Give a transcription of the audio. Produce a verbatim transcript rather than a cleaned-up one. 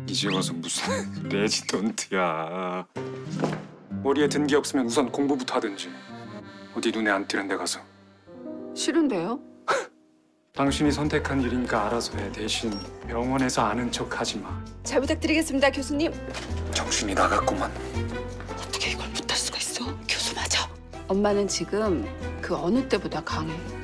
이제 와서 무슨 레지던트야. 머리에 든 게 없으면 우선 공부부터 하든지. 어디 눈에 안 띄는 데 가서. 싫은데요? 당신이 선택한 일이니까 알아서 해. 대신 병원에서 아는 척 하지 마. 잘 부탁드리겠습니다, 교수님. 정신이 나갔구만. 어떻게 이걸 못할 수가 있어? 교수 맞아. 엄마는 지금 그 어느 때보다 강해.